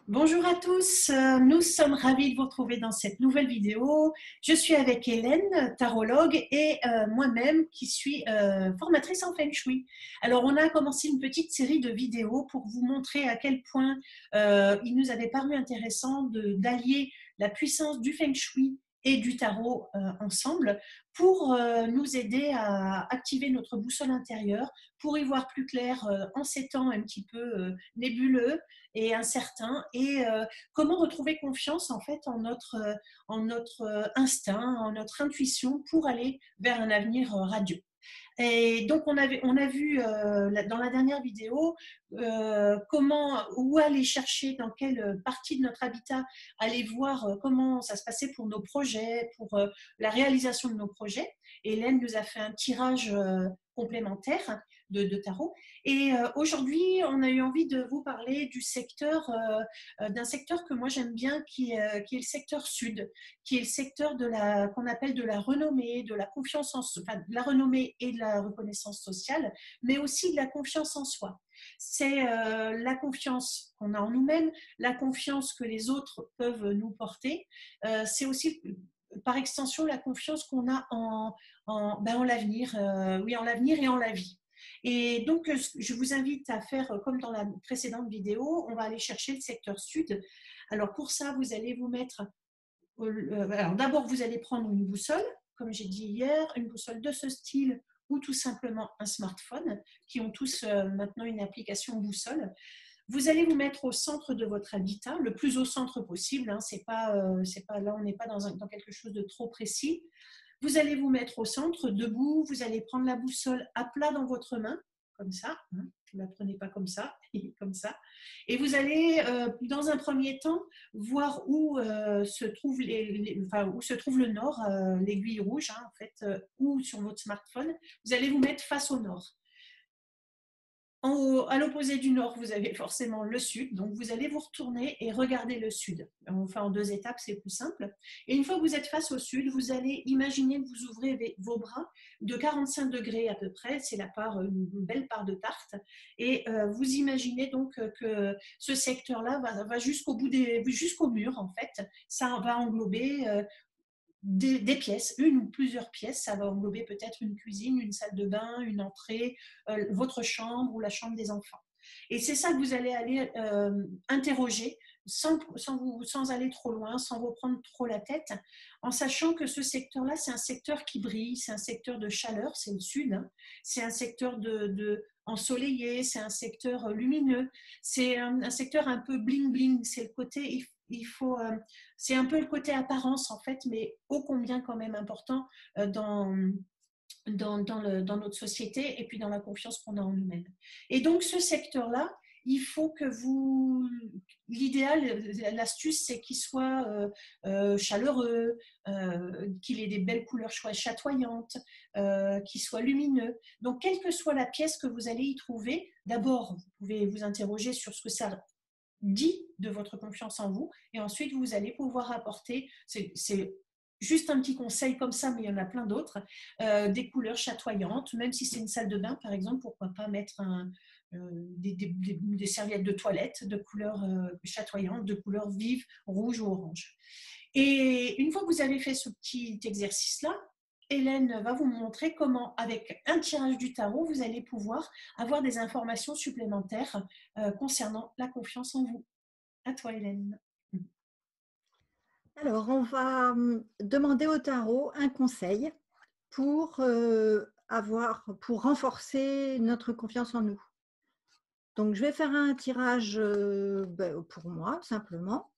Bonjour à tous, nous sommes ravis de vous retrouver dans cette nouvelle vidéo. Je suis avec Hélène, tarologue, et moi-même qui suis formatrice en Feng Shui. Alors on a commencé une petite série de vidéos pour vous montrer à quel point il nous avait paru intéressant d'allier la puissance du Feng Shui et du tarot ensemble pour nous aider à activer notre boussole intérieure, pour y voir plus clair en ces temps un petit peu nébuleux et incertain, et comment retrouver confiance en fait en notre instinct, en notre intuition pour aller vers un avenir radieux. Et donc, on a vu dans la dernière vidéo où aller chercher, dans quelle partie de notre habitat aller voir comment ça se passait pour nos projets, pour la réalisation de nos projets. Et Hélène nous a fait un tirage complémentaire de tarot. Et aujourd'hui, on a eu envie de vous parler d'un secteur que moi j'aime bien, qui est le secteur sud, qui est le secteur qu'on appelle de la renommée, de la confiance enfin, de la renommée et de la reconnaissance sociale, mais aussi de la confiance en soi. C'est la confiance qu'on a en nous-mêmes, la confiance que les autres peuvent nous porter. C'est aussi, par extension, la confiance qu'on a en l'avenir, oui, en l'avenir et en la vie. Et donc, je vous invite à faire comme dans la précédente vidéo, on va aller chercher le secteur sud. Alors, pour ça, vous allez vous mettre alors d'abord, vous allez prendre une boussole, comme j'ai dit hier, une boussole de ce style ou tout simplement un smartphone, qui ont tous maintenant une application boussole. Vous allez vous mettre au centre de votre habitat, le plus au centre possible. Hein, c'est pas, là, on n'est pas dans quelque chose de trop précis. Vous allez vous mettre au centre, debout. Vous allez prendre la boussole à plat dans votre main, comme ça. Hein, ne la prenez pas comme ça, comme ça. Et vous allez, dans un premier temps, voir où se trouve où se trouve le nord, l'aiguille rouge, hein, en fait, ou sur votre smartphone. Vous allez vous mettre face au nord. À l'opposé du nord, vous avez forcément le sud, donc vous allez vous retourner et regarder le sud. On fait en 2 étapes, c'est plus simple. Et une fois que vous êtes face au sud, vous allez imaginer que vous ouvrez vos bras de 45 degrés à peu près, c'est une belle part de tarte, et vous imaginez donc que ce secteur-là va jusqu'au mur, en fait. Ça va englober des pièces, une ou plusieurs pièces. Ça va englober peut-être une cuisine, une salle de bain, une entrée, votre chambre ou la chambre des enfants. Et c'est ça que vous allez aller interroger sans aller trop loin, sans vous prendre trop la tête, en sachant que ce secteur-là, c'est un secteur qui brille, c'est un secteur de chaleur, c'est le sud, hein, c'est un secteur ensoleillé, c'est un secteur lumineux, c'est un secteur un peu bling-bling, c'est le côté, c'est un peu le côté apparence en fait, mais ô combien quand même important dans notre société et puis dans la confiance qu'on a en nous-mêmes. Et donc ce secteur-là, il faut que l'idéal, l'astuce, c'est qu'il soit chaleureux, qu'il ait des belles couleurs chatoyantes, qu'il soit lumineux. Donc, quelle que soit la pièce que vous allez y trouver, d'abord, vous pouvez vous interroger sur ce que ça dit de votre confiance en vous, et ensuite vous allez pouvoir apporter, c'est juste un petit conseil comme ça, mais il y en a plein d'autres, des couleurs chatoyantes, même si c'est une salle de bain par exemple, pourquoi pas mettre des serviettes de toilette de couleurs chatoyantes, de couleurs vives, rouge ou orange. Et une fois que vous avez fait ce petit exercice-là, Hélène va vous montrer comment, avec un tirage du tarot, vous allez pouvoir avoir des informations supplémentaires concernant la confiance en vous. À toi, Hélène. Alors, on va demander au tarot un conseil pour pour renforcer notre confiance en nous. Donc, je vais faire un tirage pour moi, simplement.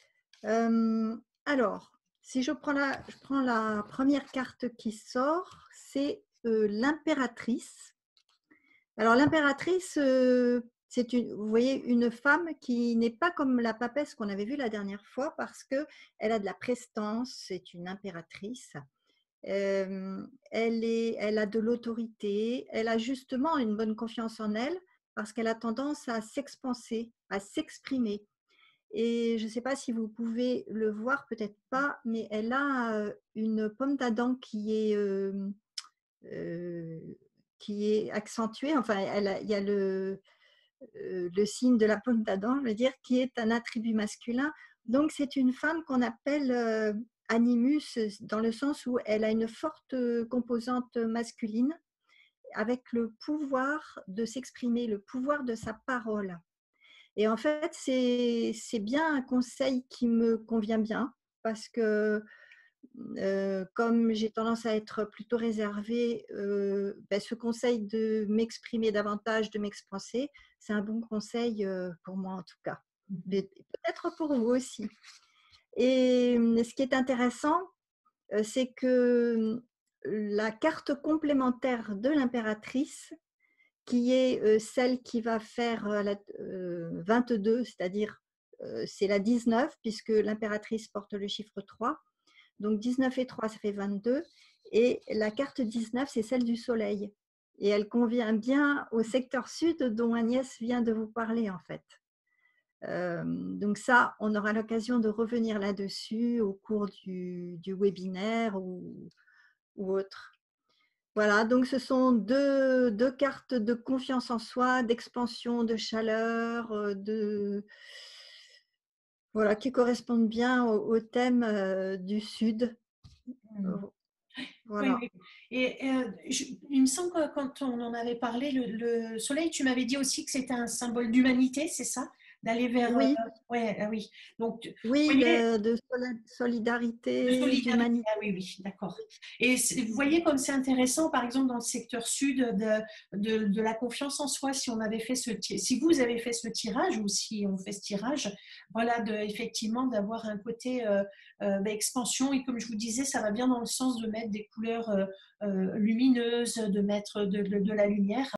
Alors, si je prends la première carte qui sort, c'est l'impératrice. Alors, l'impératrice, vous voyez, une femme qui n'est pas comme la papesse qu'on avait vue la dernière fois parce qu'elle a de la prestance, c'est une impératrice. Elle a de l'autorité, elle a justement une bonne confiance en elle parce qu'elle a tendance à s'expanser, à s'exprimer. Et je ne sais pas si vous pouvez le voir, peut-être pas, mais elle a une pomme d'Adam qui est accentuée. Enfin, il y a le signe de la pomme d'Adam, je veux dire, qui est un attribut masculin. Donc, c'est une femme qu'on appelle animus dans le sens où elle a une forte composante masculine avec le pouvoir de s'exprimer, le pouvoir de sa parole. Et en fait, c'est bien un conseil qui me convient bien parce que comme j'ai tendance à être plutôt réservée, ben, ce conseil de m'exprimer davantage, de m'expanser, c'est un bon conseil pour moi en tout cas. Peut-être pour vous aussi. Et ce qui est intéressant, c'est que la carte complémentaire de l'impératrice, qui est celle qui va faire la 22, c'est-à-dire c'est la 19, puisque l'impératrice porte le chiffre 3. Donc 19 et 3, ça fait 22. Et la carte 19, c'est celle du soleil. Et elle convient bien au secteur sud dont Agnès vient de vous parler en fait. Donc ça, on aura l'occasion de revenir là-dessus au cours du webinaire ou autre. Voilà, donc ce sont deux cartes de confiance en soi, d'expansion, de chaleur, voilà, qui correspondent bien au thème du Sud. Oui, Voilà. oui. Et il me semble que quand on en avait parlé, le soleil, tu m'avais dit aussi que c'était un symbole d'humanité, c'est ça? D'aller vers. Oui, Ouais, ah oui. Donc, vous oui, voyez, de de solidarité, solidarité, d'humanité. ah oui, oui, d'accord. Et vous voyez comme c'est intéressant, par exemple, dans le secteur sud, de la confiance en soi, si on avait fait si vous avez fait ce tirage ou si on fait ce tirage, voilà, effectivement, d'avoir un côté expansion. Et comme je vous disais, ça va bien dans le sens de mettre des couleurs lumineuses, de mettre de la lumière.